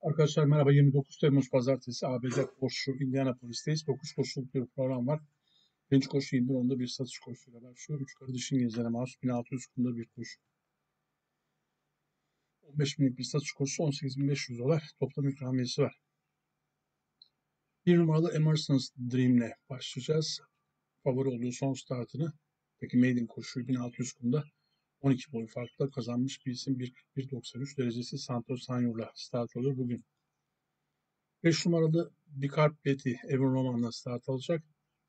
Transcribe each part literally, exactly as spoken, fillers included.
Arkadaşlar merhaba. yirmi dokuz Temmuz Pazartesi A B D koşu Indianapolis'teyiz. dokuz koşuluk bir program var. Birinci koşu yirmi bir onda bir satış koşusuyla başlıyor. üç karı dişi İngilizlere mahsus bin altı yüz kumda bir koşu. on beş binlik bir satış koşusu on sekiz bin beş yüz dolar. Toplam ikramiyesi var. Bir numaralı Emerson's Dream'le başlayacağız. Favori olduğu son startını. Peki maiden koşuyu bin altı yüz kumda on iki boy farkla kazanmış bir isim. bir kırk bir doksan üç derecesi Santos Sanyur'la start alır bugün. beş numaralı Bicard Betty Evan Roman'la start alacak.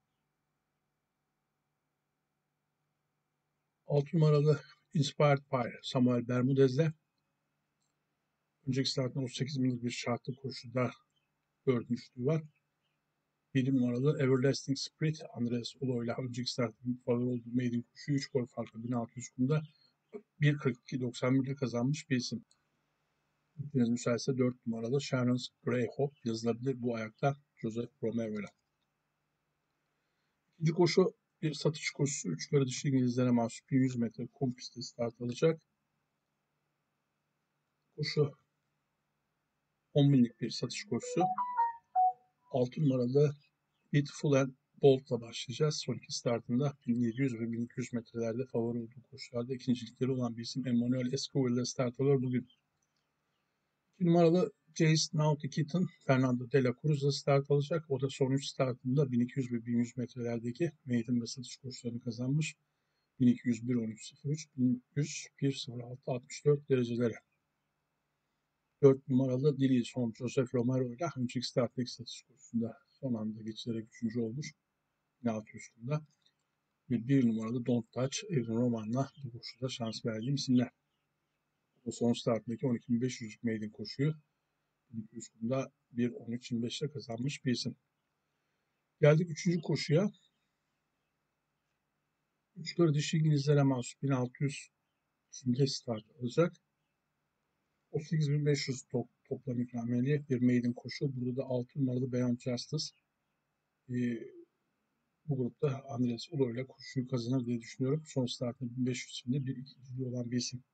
altı numaralı Inspired Fire Samuel Bermudez'le önceki starttan otuz sekiz binlik bir şartlı koşuda dördüncülüğü var. yedi numaralı Everlasting Spirit Andres Ulo'yla önceki startın favori olduğu maiden koşu üç gol farklı bin altı yüz kumda bir kırk iki doksan bir'de kazanmış bir isim. Gittiğiniz müsaitse dört numaralı Sharon's Grey Hope yazılabilir bu ayakta Joseph Romero'yla. İkinci koşu bir satış koşusu. üç karı dişi İngilizlere mahsus bin yüz metre kum pistte start alacak. Koşu on binlik bir satış koşusu. altı numaralı Beautiful and Bold'la başlayacağız. Son iki startında bin yedi yüz ve bin iki yüz metrelerde favori olduğu koşularda ikincilikleri olan bir isim Emmanuel Escobar ile start alıyor bugün. iki numaralı Jace Naughty Kitten Fernando de la Cruz'la start alacak. O da son üç startında bin iki yüz ve bin yüz metrelerdeki maiden ve satış koşularını kazanmış. bin iki yüz bir on üç sıfır üç, bin yüz bir sıfır altı altmış dört derecelere. dört numaralı Dilson Joseph Romero ile önceki starttaki satış koşusunda son anda geçilerek üçüncü olmuş. bin altı yüz kumda. Ve bir numaralı Don't Touch Evan Roman'la bu koşuda şans verdiğim isimler. O son startındaki on iki bin beş yüzlük maiden koşuyu bin iki yüz kumda bir on üç yirmi beş'te kazanmış bir isim. Geldik üçüncü koşuya. üç karı dişi İngilizlere mahsus bin altı yüz simge start alacak. otuz sekiz bin beş yüz top, toplam ikramiyeli bir maiden koşu. Burada da altı numaralı Beyond Justice. Ee, bu grupta Andres Ulo ile koşuyu kazanır diye düşünüyorum. Son startında bin beş yüz simde bir ikinciliği olan bir isim.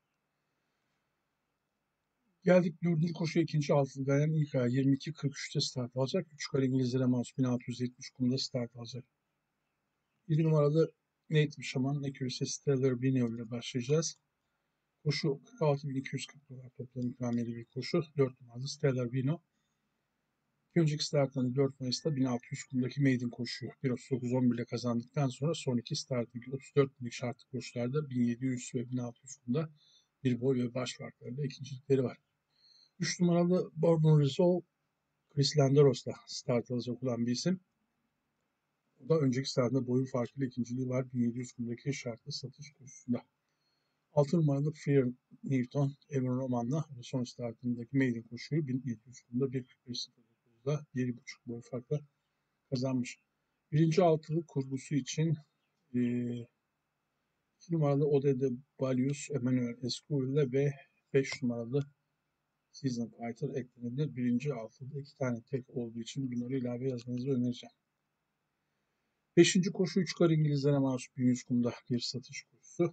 Geldik dördüncü koşuya ikinci altılı Gayen ilk ayağı yirmi iki kırk üç'te start alacak. üç kare İngilizlere mahsus bin altı yüz yetmiş kumda start alacak. yedi numaralı Native Shaman Accuracy Stellar Bineo ile başlayacağız. Koşu kırk altı bin iki yüz kırk dolar toplam ikramiyeli bir koşu. dört numaralı Stellar Bino. Bir önceki startında dört Mayıs'ta bin altı yüz kumdaki maiden koşuyor. bir otuz dokuz on bir ile kazandıktan sonra son iki startındaki otuz dört binlik şartlı koşularda bin yedi yüz ve bin altı yüz kumda bir boy ve baş farklarında ikincilikleri var. üç numaralı Bourbon Resolve Chris Landeros'la start alacak olan bir isim. O da önceki startında boyun farkıyla ikinciliği var. bin yedi yüz kumdaki şartlı satış koşusunda. altı numaralı Fear Newton Evan Roman'la son startındaki maiden koşuyu bin yedi yüz kumda bir kırk beş sıfır dokuz'da yedi buçuk boy farkla kazanmış. Birinci altılı kurgusu için e, iki numaralı Odede Balius Emmanuel Escurille ve beş numaralı Season Fighter eklenebilir. Birinci altıda iki tane tek olduğu için bunları ilave yazmanızı önereceğim. Beşinci koşu üç kar İngilizlere mahsus bin yüz kumda bir satış koşusu.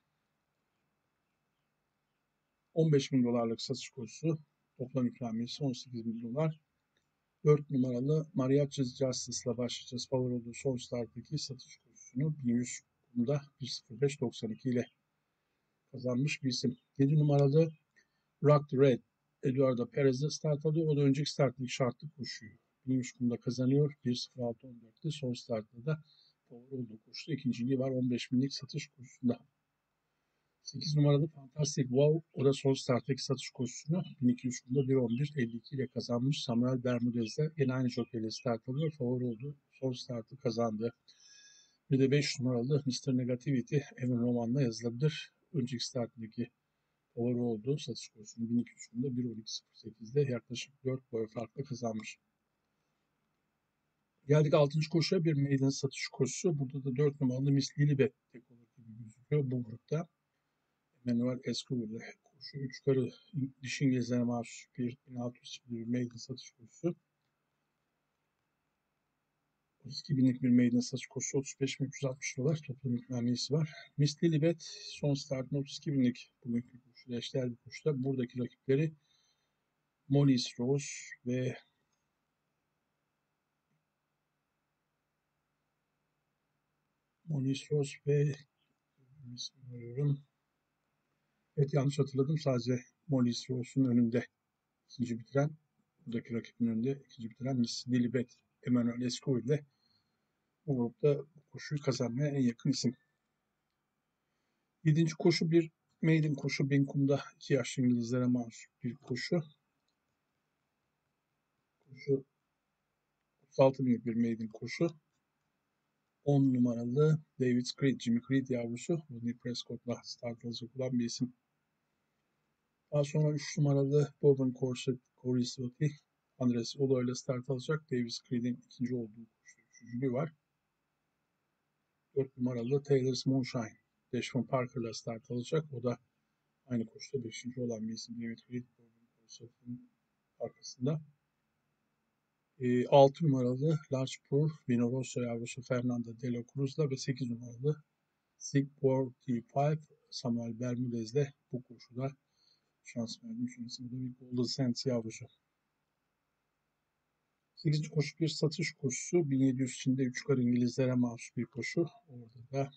on beş bin dolarlık satış koşusu. Toplam ikramiyesi on sekiz bin dolar. dört numaralı Mariachi Justice ile başlayacağız. Favori olduğu son starttaki satış koşusunu bin yüz kumda bir sıfır beş doksan iki ile kazanmış bir isim. yedi numaralı Rock the Red Eduardo Perez'de start alıyor. O da önceki starttaki şartlı koşuyu bin yüz kumda kazanıyor. bir sıfır altı on dört'te son startta da favori olduğu koşuda ikinciliği var on beş binlik satış koşusunda. sekiz numaralı Fantastic Wow, o da son starttaki satış koşusunu bin iki yüz kumda bir on bir elli iki ile kazanmış. Samuel Bermudez'de yine aynı jokeyle start alıyor. Favori olduğu son startı kazandı. Bir de beş numaralı mister Negativity Evan Roman'la yazılabilir. Önceki startındaki favori olduğu satış koşusunu bin iki yüz kumda bir on iki sıfır sekiz'de yaklaşık dört boy farkla kazanmış. Geldik altıncı koşuya, bir maiden satış koşusu. Burada da dört numaralı Miss Lilibet tek olur gibi gözüküyor bu grupta. Emmanuel Escobar'da koşu üç karı dişi İngilizlere mahsus bir bin altı yüz bir maiden satış koşusu. otuz iki binlik bir maiden satış koşusu otuz beş bin üç yüz altmış dolar toplam ikramiyesi var. Miss Lilibet son startında otuz iki binlik bugünkü koşuda eşdeğer bir koşuda. Buradaki rakipleri Molly's Rose ve Molly's Rose ve arıyorum. Evet, yanlış hatırladım. Sadece Molly's Rose'un önünde ikinci bitiren, buradaki rakibin önünde ikinci bitiren Miss Lilibet Emmanuel Esco ile bu grupta bu koşuyu kazanmaya en yakın isim. Yedinci koşu bir maiden koşu. Bin kumda iki yaşlı İngilizlere mahsus bir koşu. Koşu otuz altı binlik bir maiden koşu. on numaralı David Creed, Jimmy Creed yavrusu. Rodney Prescott'la start alacak olan bir isim. Daha sonra üç numaralı Bourbon Corisoti, Andres Olo ile start alacak. Davis Creed'in ikinci olduğu koşu üçüncülüğü var. dört numaralı Taylor's Moonshine, Dashman Parker'la start alacak. O da aynı koşuda beşinci olan bir isim. David Creed, Bourbon Corisoti'nin arkasında. E, altı numaralı Large Pur, Vino Rosso yavrusu Fernando de la Cruz'la ve sekiz numaralı Sigport T beş Samuel Bermudez'le bu koşuda şans verdim. Sonrasında da bir Golden Sands yavrusu. sekizinci koşu bir satış koşusu. bin yedi yüz içinde üç kar İngilizlere mahsus bir koşu. Orada da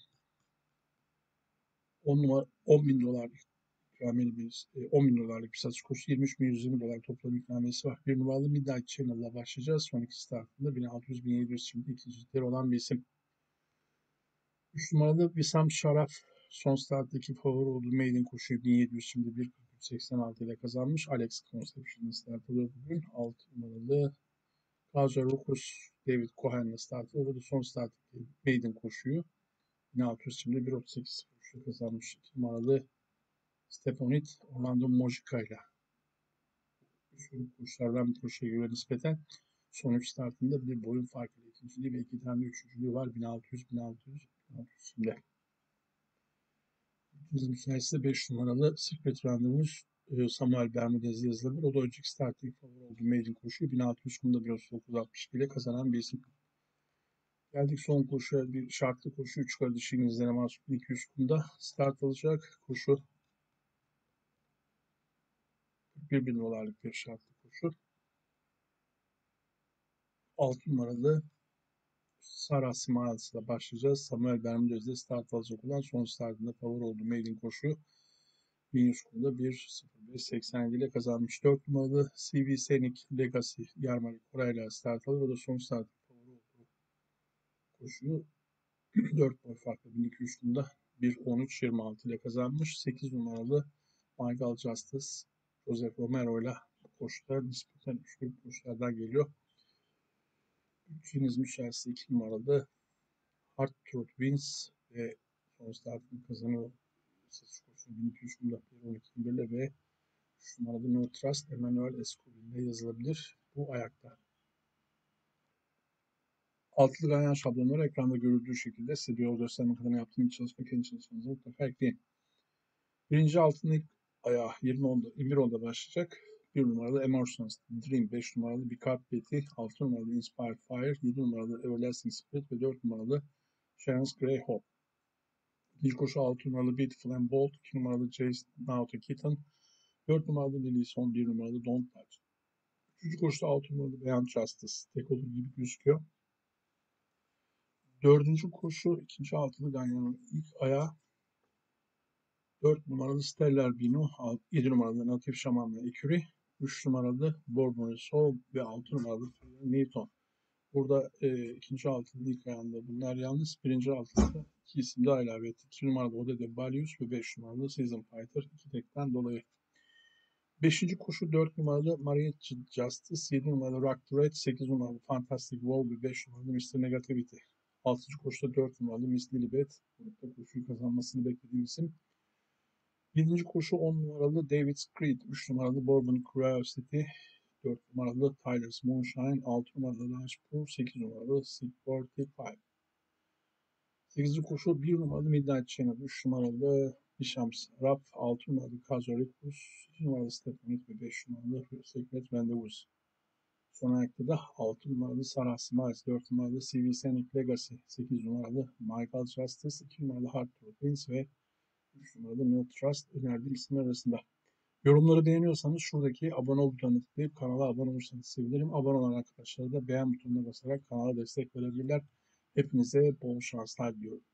on numara on bin dolarlık ikramiyeli bir on bin dolarlık bir satış koşusu. yirmi üç bin yüz yirmi dolar toplam ikramiyesi var. Bir numaralı Midnight Channel'la başlayacağız. Son iki startında bin altı yüz bin yedi yüz şimdi ikincilikleri olan bir isim. üç numaralı Wissam Sharaf son starttaki favori olduğu maiden koşuyu bin yedi yüz şimdi bir kırk üç seksen altı ile kazanmış. Alex Conception'ın start alıyor bugün. altı numaralı Kaja Rukus David Cohen'le start alıyor. Bu son starttaki maiden koşuyu bin altı yüz şimdi bir otuz sekiz koşuyu kazanmış. iki numaralı Stefanit Orlando Mojica ile şu koşulardan bir koşuya göre nispeten son üç startında bir boyun farkıyla ikinciliği ve iki tane üçüncülüğü var. bin altı yüz bin altı yüz bin altı yüz şimdi. Bizim sayesinde beş numaralı Secret Randevous Samuel Bermudez'le yazılabilir. O da önceki starting favori olduğu maiden koşuyu bin altı yüz kumda bir otuz dokuz altmış ile kazanan bir isim. Geldik son koşuya, bir şartlı koşu. üç kardeş İngilizlere mahsus bin iki yüz kumda start alacak. Koşu kırk bir bin dolarlık bir şartlı koşu. altı numaralı Sarah Smiles ile başlayacağız. Samuel Bermudez'de start alacak olan son startında favori olduğu maiden koşuyu bin yüz kumda bir sıfır beş seksen yedi ile kazanmış. dört numaralı C V Scenic Legacy Yarmari Koray'la start alır. O da son start favori olduğu koşuyu dört boy farklı bin iki yüz kumda bir on üç yirmi altı ile kazanmış. sekiz numaralı Michael Justice Joseph Romero ile bu koşuda nispeten üçlü koşulardan geliyor. Üçünüz müsaadesi iki numaralı Hard Truth Wins ve son startını kazanıyor. Satış koşusu bin iki yüz kumda bir on iki yirmi bir ile ve üç numaralı No Trust Emmanuel Escobar ile yazılabilir. Bu ayakta. Altılı ganyan şablonları ekranda görüldüğü şekilde size bir yol göstermek adına yaptığım bir çalışma kendi çalışmanızı mutlaka ekleyin. Birinci altının ilk ayağı yirmi bir onda başlayacak. bir numaralı Emerson's Dream, beş numaralı Bicap Betty, altı numaralı Inspired Fire, yedi numaralı Everlasting Spirit ve dört numaralı Sharon's Grey Hope. İkinci koşu altı numaralı Beautiful and Bold, iki numaralı Jace Nauta Kitten, dört numaralı Lily Son, bir numaralı Don't Touch. Üçüncü koşuda altı numaralı Beyond Justice. Tek olur gibi gözüküyor. Dördüncü koşu ikinci altılı ganyanın ilk ayağı dört numaralı Stellar Bino, yedi numaralı Natif Şaman'la Eküri, üç numaralı Bourbon Soul ve altı numaralı Newton. Burada e, ikinci altının ilk ayağında bunlar yalnız. Birinci altında iki isim daha ilave etti. iki numaralı Odede Balius ve beş numaralı Season Fighter. iki tekten dolayı. Beşinci koşu dört numaralı Maria Justice, yedi numaralı Rock the Red, sekiz numaralı Fantastic Wall ve beş numaralı mister Negativity. altıncı koşuda dört numaralı Miss Lilibet. Burada koşuyu kazanmasını beklediğim isim. yedinci koşu on numaralı David Creed, üç numaralı Bourbon Curiosity, dört numaralı Tyler's Moonshine, altı numaralı Lashpool, sekiz numaralı Sigport T beş. sekizinci koşu bir numaralı Midnight Channel, üç numaralı Bishams Rap, altı numaralı Kazoricus, iki numaralı Stefanit ve beş numaralı Secret Rendezvous. Son ayakta da altı numaralı Sarah Smiles, dört numaralı C V Scenic Legacy, sekiz numaralı Michael Justice, iki numaralı Hard Proteins ve üç numaralı No Trust önerdiğim isimler arasında. Yorumları beğeniyorsanız şuradaki abone ol butonuna tıklayıp kanala abone olursanız sevinirim. Abone olan arkadaşlar da beğen butonuna basarak kanala destek verebilirler. Hepinize bol şanslar diliyorum.